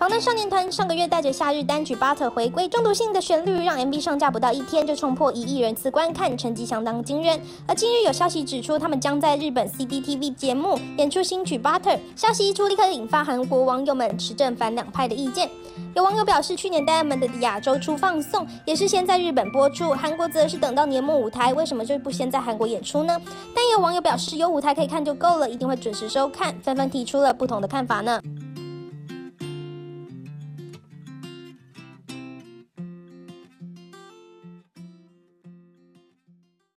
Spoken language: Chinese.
防弹少年团上个月带着夏日单曲《Butter》回归，中毒性的旋律让 MV 上架不到1天就冲破1亿人次观看，成绩相当惊人。而近日有消息指出，他们将在日本 CCTV 节目演出新曲《Butter》。消息一出，立刻引发韩国网友们持正反两派的意见。有网友表示，去年 Diamond 的亚洲出放送也是先在日本播出，韩国则是等到年末舞台，为什么就不先在韩国演出呢？但也有网友表示，有舞台可以看就够了，一定会准时收看，纷纷提出了不同的看法呢。